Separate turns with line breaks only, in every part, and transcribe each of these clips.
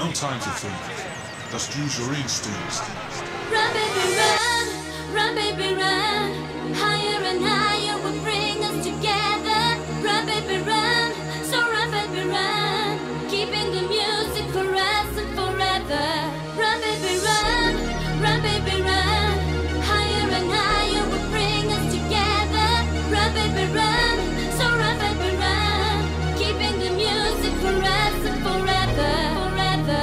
No time to think. Just use your instincts.
Run, baby, run. Higher and higher will bring us together. Run, baby, run. So run, baby, run. Keeping the music for us and forever. Run, baby, run. Run, baby, run. Higher and higher will bring us together. Run, baby, run. So run, baby, run. Keeping the music for us and forever. Forever,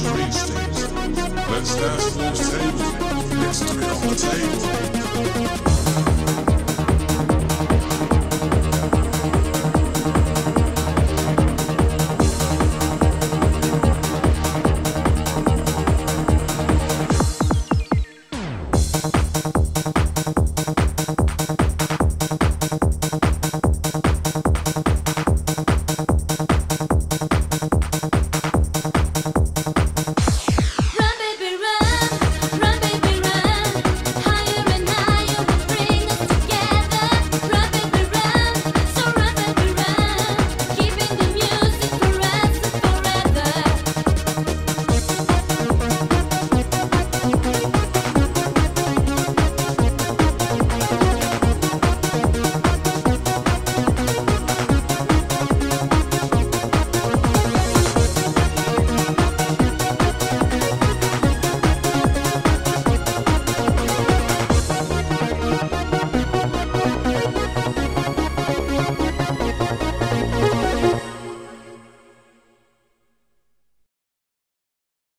Let's dance to those tables. Let's do it on the table.